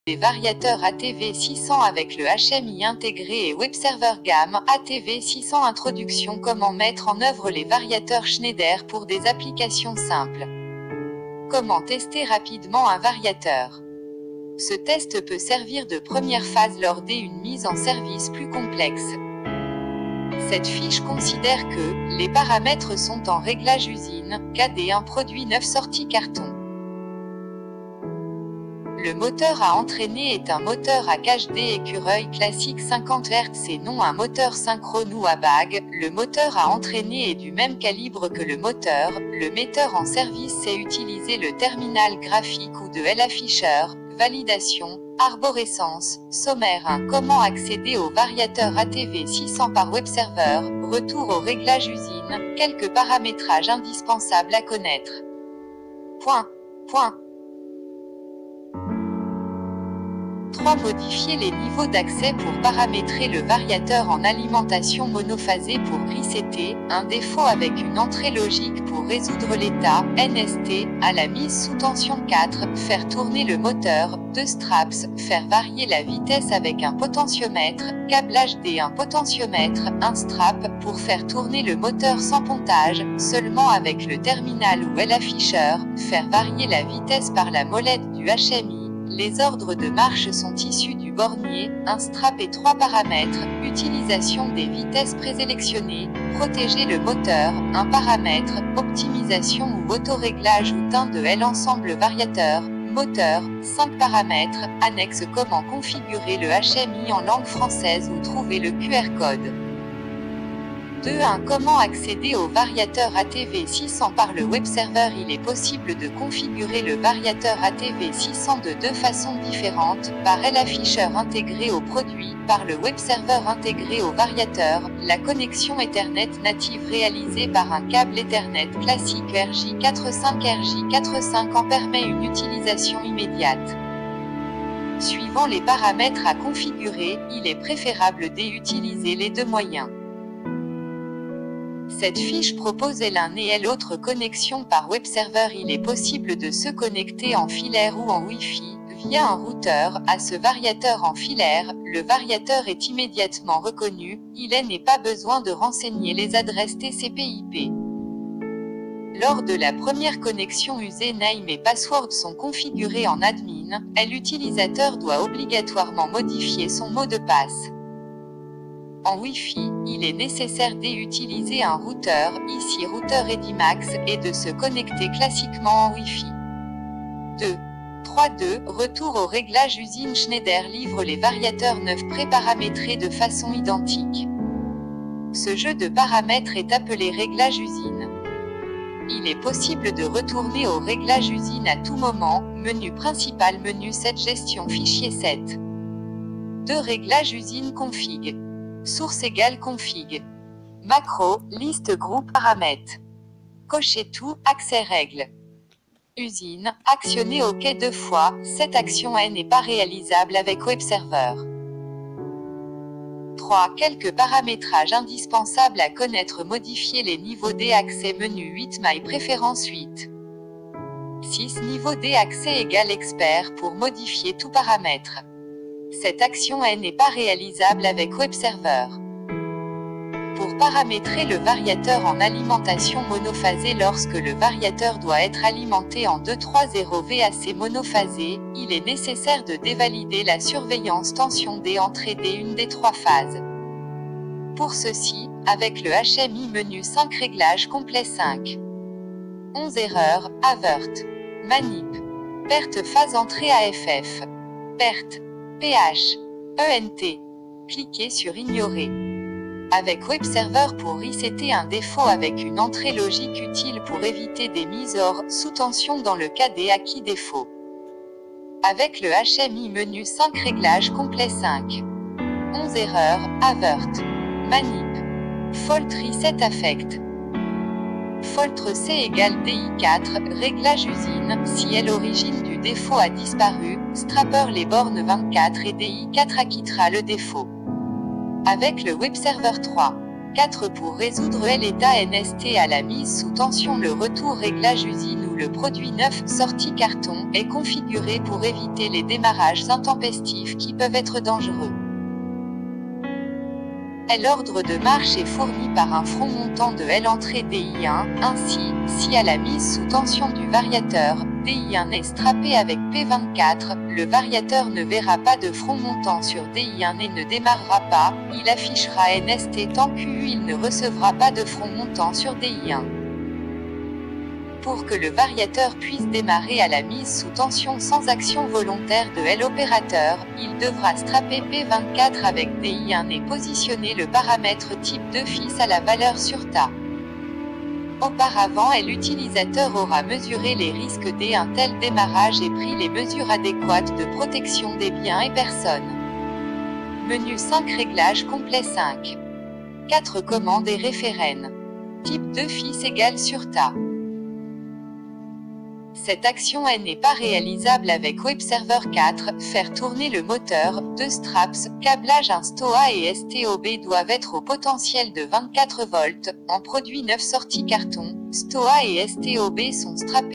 des variateurs ATV 600 avec le HMI intégré et Webserver gamme ATV 600. Introduction. Comment mettre en œuvre les variateurs Schneider pour des applications simples. Comment tester rapidement un variateur. Ce test peut servir de première phase lors d'une mise en service plus complexe. Cette fiche considère que les paramètres sont en réglage usine, KD1 produit 9 sorties carton. Le moteur à entraîner est un moteur à cage D écureuil classique 50 Hz et non un moteur synchrone ou à bague. Le moteur à entraîner est du même calibre que le moteur. Le metteur en service sait utiliser le terminal graphique ou de l'afficheur. Validation, arborescence, sommaire 1. Comment accéder au variateur ATV 600 par Webserver. Retour au réglage usine. Quelques paramétrages indispensables à connaître. Point. 3. Modifier les niveaux d'accès pour paramétrer le variateur en alimentation monophasée pour resetter, un défaut avec une entrée logique pour résoudre l'état, NST, à la mise sous tension 4, faire tourner le moteur, 2 straps, faire varier la vitesse avec un potentiomètre, câblage D, un potentiomètre, un strap, pour faire tourner le moteur sans pontage, seulement avec le terminal ou l'afficheur, faire varier la vitesse par la molette du HMI. Les ordres de marche sont issus du bornier, un strap et 3 paramètres, utilisation des vitesses présélectionnées, protéger le moteur, un paramètre, optimisation ou autoréglage ou teint de l'ensemble variateur, moteur, 5 paramètres, annexe comment configurer le HMI en langue française ou trouver le QR code. 2.1. Comment accéder au variateur ATV 600 par le Webserver. Il est possible de configurer le variateur ATV 600 de 2 façons différentes, par l'afficheur intégré au produit, par le Webserver intégré au variateur, la connexion Ethernet native réalisée par un câble Ethernet classique RJ45 RJ45 en permet une utilisation immédiate. Suivant les paramètres à configurer, il est préférable d'utiliser les deux moyens. Cette fiche propose l'un et l'autre connexion par Webserver. Il est possible de se connecter en filaire ou en Wi-Fi, via un routeur, à ce variateur en filaire. Le variateur est immédiatement reconnu, il n'est pas besoin de renseigner les adresses TCP/IP. Lors de la première connexion, username et password sont configurés en admin, l'utilisateur doit obligatoirement modifier son mot de passe. En Wi-Fi, il est nécessaire d'utiliser un routeur, ici routeur Edimax, et de se connecter classiquement en Wi-Fi. 3.2. Retour au réglage usine. Schneider livre les variateurs 9 préparamétrés de façon identique. Ce jeu de paramètres est appelé réglage usine. Il est possible de retourner au réglage usine à tout moment, menu principal, menu 7, gestion fichier 7. 2. Réglage usine config. Source égale config. Macro, liste groupe paramètres. Cocher tout, accès règles. Usine, actionner OK 2 fois, cette action n'est pas réalisable avec Webserver. 3. Quelques paramétrages indispensables à connaître. Modifier les niveaux d'accès. Menu 8 My Préférence 8. 6. Niveau d'accès égale expert pour modifier tout paramètre. Cette action n'est pas réalisable avec Webserver. Pour paramétrer le variateur en alimentation monophasée. Lorsque le variateur doit être alimenté en 230 VAC monophasé, il est nécessaire de dévalider la surveillance tension D entrée D1 des 3 phases. Pour ceci, avec le HMI menu 5 réglages complet 5. 11 erreurs, avert. Manip. Perte phase entrée AFF. Perte. PH. ENT. Cliquez sur ignorer. Avec Webserver pour resetter un défaut avec une entrée logique utile pour éviter des mises hors sous tension dans le cas des acquis défauts. Avec le HMI menu 5 réglages complet 5. 11 erreurs, avert. Manip. Fault reset affect. Fault C égale DI4, réglage usine, si l'origine du défaut a disparu, strapper les bornes 24 et DI4 acquittera le défaut. Avec le Webserver 3. 4 pour résoudre l'état NST à la mise sous tension. Le retour réglage usine ou le produit neuf sortie carton est configuré pour éviter les démarrages intempestifs qui peuvent être dangereux. L'ordre de marche est fourni par un front montant de L entrée DI1, ainsi, si à la mise sous tension du variateur, DI1 est strappé avec P24, le variateur ne verra pas de front montant sur DI1 et ne démarrera pas, il affichera NST tant QU il ne recevra pas de front montant sur DI1. Pour que le variateur puisse démarrer à la mise sous tension sans action volontaire de l'opérateur, il devra strapper P24 avec DI1 et positionner le paramètre type d'office à la valeur sur TA. Auparavant, l'utilisateur aura mesuré les risques d'un tel démarrage et pris les mesures adéquates de protection des biens et personnes. Menu 5 Réglages complet 5. 4 commandes et référènes. Type d'office égal sur TA. Cette action n'est pas réalisable avec WebServer 4, faire tourner le moteur, 2 straps, câblage. Un STOA et STOB doivent être au potentiel de 24 volts, en produit neuf sortie carton, STOA et STOB sont strappés.